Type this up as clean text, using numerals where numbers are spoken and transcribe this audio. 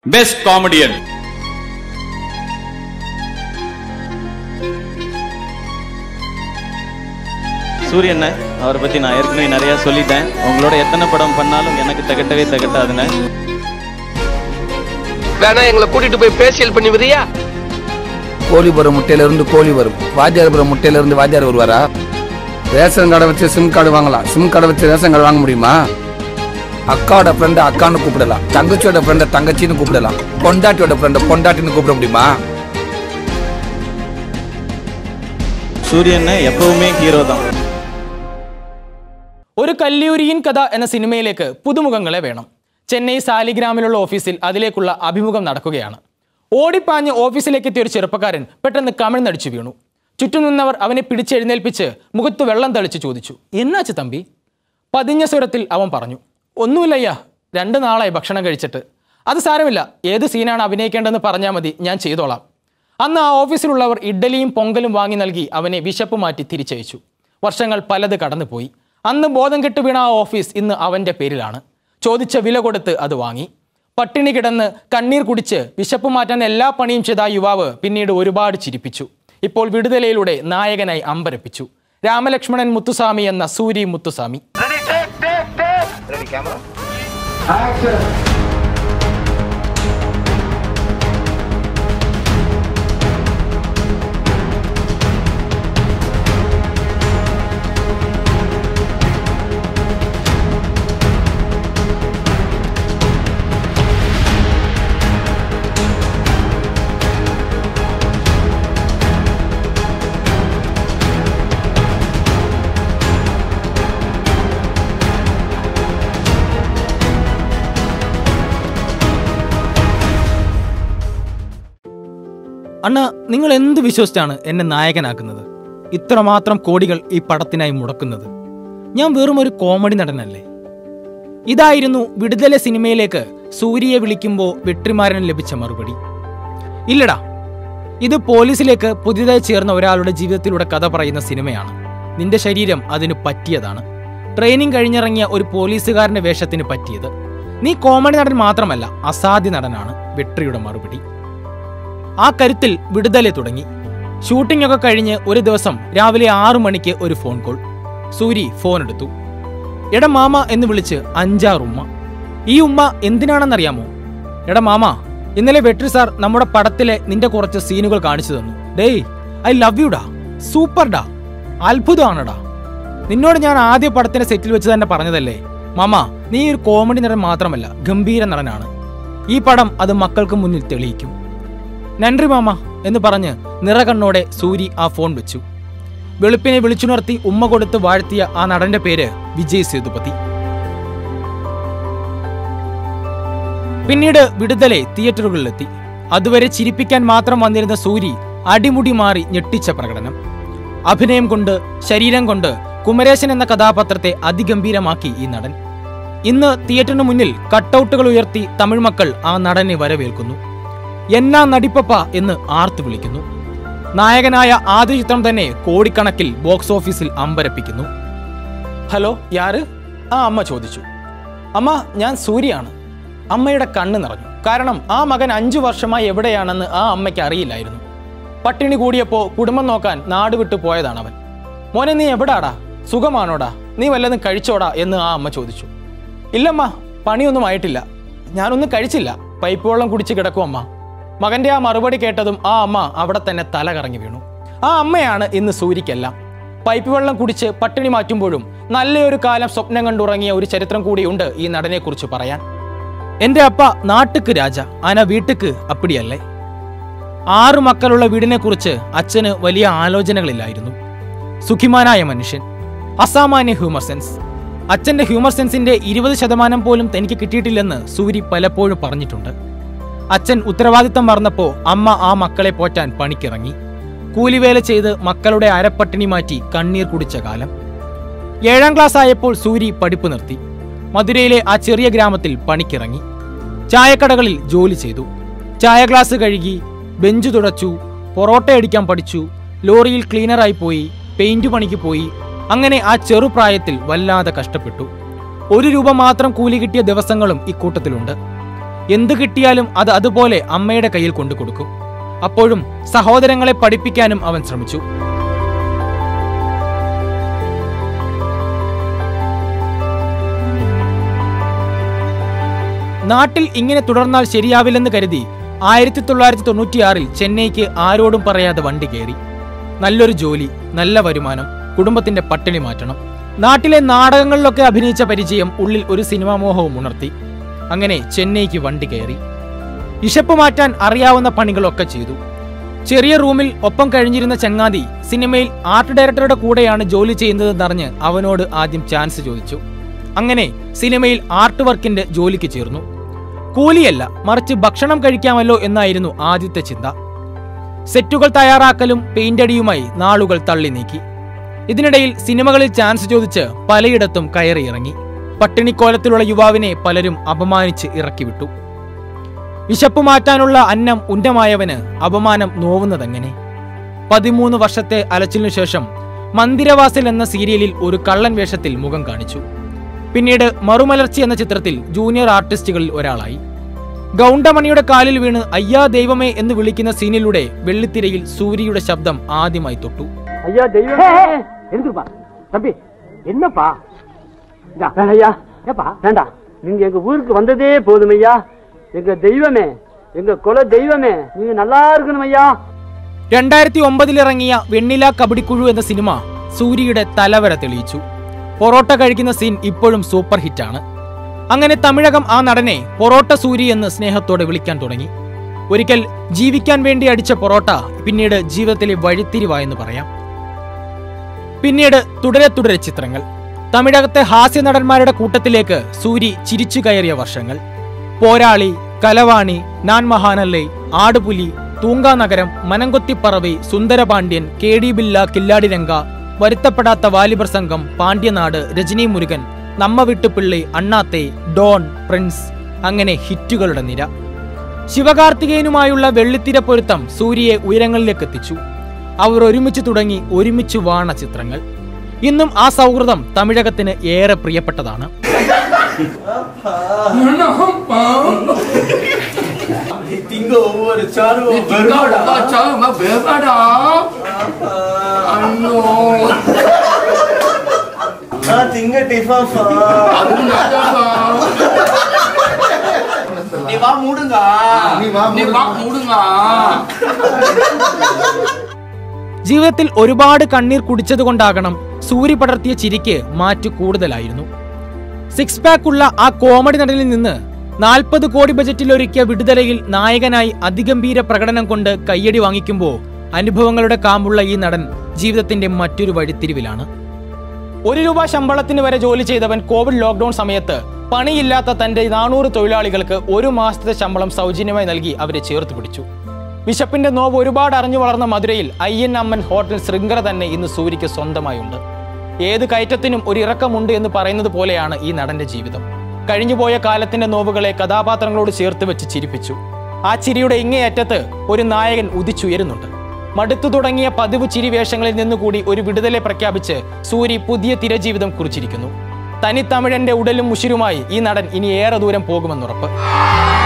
Best comedian. சூரியன் அவரை பத்தி நான் ஏற்கனவே நிறைய சொல்லிட்டேன். உங்களோட எத்தனை படம் பண்ணாலும் எனக்கு தகட்டவே தகட்டாதுன்னு. வேணா எங்களை கூட்டிட்டு போய் பேசியல் பண்ணி விதியா? கோழி போற முட்டையில இருந்து கோழி வரும், வாத்தியார் போற முட்டையில இருந்து வாத்தியார் வருவாரா? ரேஷன் கார்டை வச்சு சிம் கார்டு வாங்கலாம், சிம் கார்டை வச்சு ரேஷன் கார்டு வாங்க முடியுமா? அக்காவோட ஃப்ரெண்டை அக்கான்னு கூப்பிடலாம், தங்கச்சியோட ஃப்ரெண்டை தங்கச்சின்னு கூப்பிடலாம், பொண்டாட்டியோட ஃப்ரெண்டை பொண்டாட்டின்னு கூப்பிட முடியுமா? സൂര്യന് എപ്പോഴുമേ ഹീറോ தான். ഒരു കല്ലൂരിയിൻ കഥ എന്ന സിനിമയിലേക്ക് പുതുമുഖങ്ങളെ വേണം. ചെന്നൈ സാലിഗ്രാമിലുള്ള ഓഫീസിൽ അതിലേക്കുള്ള അഭിമുഖം നടക്കുകയാണ്. ഓടിപ്പാഞ്ഞ് ഓഫീസിലേക്ക് എത്തിയ ഒരു ചെറുപ്പക്കാരൻ പെട്ടെന്ന് കമിഴ്ന്നടിച്ചു വീണു. ചുറ്റും നിന്നവർ അവനെ പിടിച്ചെഴുന്നേൽപ്പിച്ച് മുഖത്ത് വെള്ളം തളിച്ച് ചോദിച്ചു, എന്നാച്ചു തമ്പി? പതിഞ്ഞ സ്വരത്തിൽ അവൻ പറഞ്ഞു, ഒന്നുമില്ലയ്യ, 2 നാളായി ഭക്ഷണം കഴിച്ചിട്ട്. അത് സാരമില്ല, ഏത് സീനാണ് അഭിനയിക്കേണ്ടതെന്ന് പറഞ്ഞാൽ മതി, ഞാൻ ചെയ്തോളാം. അന്ന് ആ ഓഫീസിലുള്ളവർ ഇഡ്ഡലിയും പൊങ്കലും വാങ്ങി നൽകി അവനെ വിശപ്പ് മാറ്റി തിരിച്ചയച്ചു. വർഷങ്ങൾ പലത് കടന്നുപോയി. അന്ന് ബോധം കെട്ട് വീണ ആ ഓഫീസ് ഇന്ന് അവൻ്റെ പേരിലാണ്. ചോദിച്ച വില കൊടുത്ത് അത് വാങ്ങി. പട്ടിണി കിടന്ന് കണ്ണീർ കുടിച്ച് വിശപ്പ് മാറ്റാൻ എല്ലാ പണിയും ചെയ്ത ആ യുവാവ് പിന്നീട് ഒരുപാട് ചിരിപ്പിച്ചു. ഇപ്പോൾ വിടുതലയിലൂടെ നായകനായി അമ്പരപ്പിച്ചു. രാമലക്ഷ്മണൻ മുത്തുസ്വാമി എന്ന സൂരി മുത്തുസ്വാമി. അണ്ണ, നിങ്ങൾ എന്ത് വിശ്വസിച്ചാണ് എന്നെ നായകനാക്കുന്നത്? ഇത്രമാത്രം കോടികൾ ഈ പടത്തിനായി മുടക്കുന്നത്? ഞാൻ വെറും ഒരു കോമഡി നടനല്ലേ? ഇതായിരുന്നു വിടുതല സിനിമയിലേക്ക് സൂര്യയെ വിളിക്കുമ്പോൾ വെട്രിമാരൻ ലഭിച്ച മറുപടി. ഇല്ലടാ, ഇത് പോലീസിലേക്ക് പുതിയതായി ചേർന്ന ഒരാളുടെ ജീവിതത്തിലൂടെ കഥ പറയുന്ന സിനിമയാണ്. നിന്റെ ശരീരം അതിന് പറ്റിയതാണ്. ട്രെയിനിങ് കഴിഞ്ഞിറങ്ങിയ ഒരു പോലീസുകാരന്റെ വേഷത്തിന് പറ്റിയത്. നീ കോമഡി നടൻ മാത്രമല്ല, അസാധ്യ നടനാണ്. വെട്രിയുടെ മറുപടി. ആ കരുത്തിൽ വിടുതല തുടങ്ങി. ഷൂട്ടിംഗ് ഒക്കെ കഴിഞ്ഞ് ഒരു ദിവസം രാവിലെ 6 മണിക്ക് ഒരു ഫോൺ കോൾ. സൂരി ഫോൺ എടുത്തു. എടാ മാമ എന്ന് വിളിച്ച് 5-6 ഉമ്മ. ഈ ഉമ്മ എന്തിനാണെന്നറിയാമോ? എടാ മാമ, ഇന്നലെ വെട്രി സാർ നമ്മുടെ പടത്തിലെ നിന്റെ കുറച്ച് സീനുകൾ കാണിച്ചു തന്നു. ഡേയ്, ഐ ലവ് യു ഡാ, സൂപ്പർ ഡാ, അത്ഭുതമാണടാ. നിന്നോട് ഞാൻ ആദ്യ പടത്തിന്റെ സെറ്റിൽ വെച്ച് തന്നെ പറഞ്ഞതല്ലേ മാമ, നീ ഒരു കോമഡി നടൻ മാത്രമല്ല, ഗംഭീര നടനാണ്. ഈ പടം അത് മക്കൾക്ക് മുന്നിൽ തെളിയിക്കും. നന്ദി മാമ എന്ന് പറഞ്ഞ് നിറകണ്ണോടെ സൂരി ആ ഫോൺ വെച്ചു. വെളുപ്പിനെ വിളിച്ചുണർത്തി ഉമ്മ കൊടുത്ത് വാഴ്ത്തിയ ആ നടന്റെ പേര് വിജയ് സേതുപതി. പിന്നീട് വിടുതലെ തിയേറ്ററുകളിലെത്തി. അതുവരെ ചിരിപ്പിക്കാൻ മാത്രം വന്നിരുന്ന സൂരി അടിമുടി മാറി ഞെട്ടിച്ച പ്രകടനം. അഭിനയം കൊണ്ട്, ശരീരം കൊണ്ട് കുമരേശൻ എന്ന കഥാപാത്രത്തെ അതിഗംഭീരമാക്കി ഈ നടൻ. ഇന്ന് തിയേറ്ററിന് മുന്നിൽ കട്ടൗട്ടുകൾ ഉയർത്തി തമിഴ് മക്കൾ ആ നടനെ വരവേൽക്കുന്നു. എന്നാ നടിപ്പപ്പ എന്ന് ആർത്തു വിളിക്കുന്നു. നായകനായ ആദ്യ ചിത്രം തന്നെ കോടിക്കണക്കിൽ ബോക്സ് ഓഫീസിൽ അമ്പരപ്പിക്കുന്നു. ഹലോ, യാര്? ആ അമ്മ ചോദിച്ചു. അമ്മ, ഞാൻ സൂര്യയാണ്. അമ്മയുടെ കണ്ണ് നിറഞ്ഞു. കാരണം ആ മകൻ 5 വർഷമായി എവിടെയാണെന്ന് ആ അമ്മയ്ക്ക് അറിയില്ലായിരുന്നു. പട്ടിണി കൂടിയപ്പോൾ കുടുംബം നോക്കാൻ നാട് വിട്ടു പോയതാണവൻ. മോനെ, നീ എവിടാടാ? സുഖമാണോടാ? നീ വല്ലതും കഴിച്ചോടാ എന്ന് ആ അമ്മ ചോദിച്ചു. ഇല്ലമ്മ, പണിയൊന്നും ആയിട്ടില്ല, ഞാനൊന്നും കഴിച്ചില്ല, പൈപ്പ് വെള്ളം കുടിച്ച് കിടക്കും അമ്മ. മകന്റെ ആ മറുപടി കേട്ടതും ആ അമ്മ അവിടെ തന്നെ തല കറങ്ങി വീണു. ആ അമ്മയാണ് ഇന്ന് സൂര്യക്കെല്ലാം. പൈപ്പ് വെള്ളം കുടിച്ച് പട്ടിണി മാറ്റുമ്പോഴും നല്ലൊരു കാലം സ്വപ്നം കണ്ടുറങ്ങിയ ഒരു ചരിത്രം കൂടിയുണ്ട് ഈ നടനെ കുറിച്ച് പറയാൻ. എന്റെ അപ്പ നാട്ടുക്ക് രാജ, ആന വീട്ടുക്ക് അപ്പിടിയല്ലേ. 6 മക്കളുള്ള വീടിനെ കുറിച്ച് അച്ഛന് വലിയ ആലോചനകളില്ലായിരുന്നു. സുഖിമാനായ മനുഷ്യൻ, അസാമാന്യ ഹ്യൂമർ സെൻസ്. അച്ഛന്റെ ഹ്യൂമർ സെൻസിന്റെ 20% പോലും തനിക്ക് കിട്ടിയിട്ടില്ലെന്ന് സൂരി പലപ്പോഴും പറഞ്ഞിട്ടുണ്ട്. അച്ഛൻ ഉത്തരവാദിത്തം മറന്നപ്പോ അമ്മ ആ മക്കളെ പോറ്റാൻ പണിക്കിറങ്ങി. കൂലിവേല ചെയ്ത് മക്കളുടെ അരപ്പട്ടിണി മാറ്റി കണ്ണീർ കുടിച്ച കാലം. 7ാം ക്ലാസ് ആയപ്പോൾ സൂരി പഠിപ്പ് നിർത്തി. മധുരയിലെ ആ ചെറിയ ഗ്രാമത്തിൽ പണിക്കിറങ്ങി. ചായക്കടകളിൽ ജോലി ചെയ്തു. ചായ ഗ്ലാസ് കഴുകി, ബെഞ്ച് തുടച്ചു, പൊറോട്ട അടിക്കാൻ പഠിച്ചു, ലോറിയിൽ ക്ലീനറായി പോയി, പെയിന്റ് പണിക്ക് പോയി. അങ്ങനെ ആ ചെറുപ്രായത്തിൽ വല്ലാതെ കഷ്ടപ്പെട്ടു. 1 രൂപ മാത്രം കൂലി കിട്ടിയ ദിവസങ്ങളും ഇക്കൂട്ടത്തിലുണ്ട്. എന്തു കിട്ടിയാലും അത് അതുപോലെ അമ്മയുടെ കയ്യിൽ കൊണ്ടു കൊടുക്കും. അപ്പോഴും സഹോദരങ്ങളെ പഠിപ്പിക്കാനും അവൻ ശ്രമിച്ചു. നാട്ടിൽ ഇങ്ങനെ തുടർന്നാൽ ശരിയാവില്ലെന്ന് കരുതി 1996 ചെന്നൈക്ക് ആരോടും പറയാതെ വണ്ടി കയറി. നല്ലൊരു ജോലി, നല്ല വരുമാനം, കുടുംബത്തിന്റെ പട്ടിണി മാറ്റണം. നാട്ടിലെ നാടകങ്ങളിലൊക്കെ അഭിനയിച്ച പരിചയം ഉള്ളിൽ ഒരു സിനിമാ മോഹവും ഉണർത്തി. അങ്ങനെ ചെന്നൈക്ക് വണ്ടി കയറി. വിശപ്പ് മാറ്റാൻ അറിയാവുന്ന പണികളൊക്കെ ചെയ്തു. ചെറിയ റൂമിൽ ഒപ്പം കഴിഞ്ഞിരുന്ന ചങ്ങാതി സിനിമയിൽ ആർട്ട് ഡയറക്ടറുടെ കൂടെയാണ് ജോലി ചെയ്യുന്നതെന്നറിഞ്ഞ് അവനോട് ആദ്യം ചാൻസ് ചോദിച്ചു. അങ്ങനെ സിനിമയിൽ ആർട്ട് വർക്കിന്റെ ജോലിക്ക് ചേർന്നു. കൂലിയല്ല, മറിച്ച് ഭക്ഷണം കഴിക്കാമല്ലോ എന്നായിരുന്നു ആദ്യത്തെ ചിന്ത. സെറ്റുകൾ തയ്യാറാക്കലും പെയിന്റടിയുമായി നാളുകൾ തള്ളി നീക്കി. ഇതിനിടയിൽ സിനിമകളിൽ ചാൻസ് ചോദിച്ച് പലയിടത്തും കയറിയിറങ്ങി. പട്ടിണിക്കോലത്തിലുള്ള യുവാവിനെ പലരും അപമാനിച്ച് ഇറക്കിവിട്ടു. വിശപ്പ് മാറ്റാനുള്ള അന്നം ഉന്നമായവന് അപമാനം നോവുന്നതെങ്ങനെ? 13 വർഷത്തെ അലച്ചിലിനു ശേഷം മന്ദിരവാസിൽ എന്ന സീരിയലിൽ ഒരു കള്ളൻ വേഷത്തിൽ മുഖം കാണിച്ചു. പിന്നീട് മറുമലർച്ചി എന്ന ചിത്രത്തിൽ ജൂനിയർ ആർട്ടിസ്റ്റുകളിൽ ഒരാളായി. ഗൗണ്ടമണിയുടെ കാലിൽ വീണ് അയ്യാ ദൈവമേ എന്ന് വിളിക്കുന്ന സീനിലൂടെ വെള്ളിത്തിരയിൽ സൂര്യയുടെ ശബ്ദം ആദ്യമായി തൊട്ടു. ஐயா தெய்வமே எதுக்குப்பா தம்பி என்னப்பா ஐயா ஏப்பா வேண்டாம் நீங்க எங்க ஊருக்கு வந்ததே போதும் ஐயா எங்க தெய்வமே எங்க குல தெய்வமே நீங்க நல்லா இருக்கணும் ஐயா 2009 ഇറങ്ങിയ വെണ്ണില കബഡിക്കുഴു എന്ന സിനിമ സൂര്യയുടെ തലവര തെളിയിച്ചു. പൊറോട്ട കഴിക്കുന്ന സീൻ ഇപ്പോഴും സൂപ്പർ ഹിറ്റാണ്. അങ്ങനെ തമിഴകം ആ നടനെ പൊറോട്ട സൂര്യ എന്ന് സ്നേഹത്തോടെ വിളിക്കാൻ തുടങ്ങി. ഒരിക്കൽ ജീവിക്കാൻ വേണ്ടി അടിച്ച പൊറോട്ട പിന്നീട് ജീവിതത്തിലെ വഴിത്തിരിവായെന്ന് പറയാം. പിന്നീട് തുടരെ തുടരെ ചിത്രങ്ങൾ. തമിഴകത്തെ ഹാസ്യ നടന്മാരുടെ കൂട്ടത്തിലേക്ക് സൂരി ചിരിച്ചു കയറിയ വർഷങ്ങൾ. പോരാളി, കലവാണി, നാൻ മഹാനല്ലേ, ആടുപുലി, തൂങ്കാനഗരം, മനംകൊത്തിപ്പറവൈ, സുന്ദരപാണ്ഡ്യൻ, KD ബില്ല, കില്ലാടി രംഗ, വരുത്തപ്പെടാത്ത വാലിബർ സംഘം, പാണ്ഡ്യനാട്, രജനി മുരുകൻ, നമ്മ വിട്ടുപിള്ളി, അണ്ണാത്തെ, ഡോൺ, പ്രിൻസ്, അങ്ങനെ ഹിറ്റുകളുടെ നിര. ശിവകാർത്തികേയനുമായുള്ള വെള്ളിത്തിര പൊരുത്തം സൂര്യയെ ഉയരങ്ങളിലേക്ക് എത്തിച്ചു. അവർ ഒരുമിച്ച് തുടങ്ങി ഒരുമിച്ച് വാണ ചിത്രങ്ങൾ. ഇന്നും ആ സൗഹൃദം തമിഴകത്തിന് ഏറെ പ്രിയപ്പെട്ടതാണ്. ജീവിതത്തിൽ ഒരുപാട് കണ്ണീർ കുടിച്ചതുകൊണ്ടാകണം സൂര്യ പടർത്തിയ ചിരിക്ക് മാറ്റു കൂടുതലായിരുന്നു. 6 പാക്ക് ഉള്ള ആ കോമഡി നടനിൽ നിന്ന് 40 കോടി ബജറ്റിൽ ഒരുക്കിയ വിടുതലയിൽ നായകനായി അതിഗംഭീര പ്രകടനം കൊണ്ട് കയ്യടി വാങ്ങിക്കുമ്പോൾ അനുഭവങ്ങളുടെ കാമ്പുള്ള ഈ നടൻ ജീവിതത്തിന്റെ മറ്റൊരു വഴിത്തിരിവിലാണ്. 1 രൂപ ശമ്പളത്തിന് വരെ ജോലി ചെയ്തവൻ കോവിഡ് ലോക്ക്ഡൌൺ സമയത്ത് പണിയില്ലാത്ത തന്റെ 400 തൊഴിലാളികൾക്ക് 1 മാസത്തെ ശമ്പളം സൗജന്യമായി നൽകി അവരെ ചേർത്ത് പിടിച്ചു. വിശപ്പിന്റെ നോവ് ഒരുപാട് അറിഞ്ഞു വളർന്ന മധുരയിൽ IN അമ്മൻ ഹോട്ടൽ ശൃംഖല തന്നെ ഇന്ന് സൂര്യയ്ക്ക് സ്വന്തമായുണ്ട്. ഏത് കയറ്റത്തിനും ഒരു ഇറക്കമുണ്ട് എന്ന് പറയുന്നത് പോലെയാണ് ഈ നടന്റെ ജീവിതം. കഴിഞ്ഞുപോയ കാലത്തിന്റെ നോവുകളെ കഥാപാത്രങ്ങളോട് ചേർത്ത് വെച്ച് ചിരിപ്പിച്ചു. ആ ചിരിയുടെ ഇങ്ങേയറ്റത്ത് ഒരു നായകൻ ഉദിച്ചുയരുന്നുണ്ട്. മടുത്തു തുടങ്ങിയ പതിവ് ചിരി വേഷങ്ങളിൽ നിന്നുകൂടി ഒരു വിടുതലെ പ്രഖ്യാപിച്ച് സൂര്യ പുതിയ തിരജീവിതം കുറിച്ചിരിക്കുന്നു. തനി തമിഴന്റെ ഉടലും മുഷിരുമായി ഈ നടൻ ഇനി ഏറെ ദൂരം പോകുമെന്നുറപ്പ്.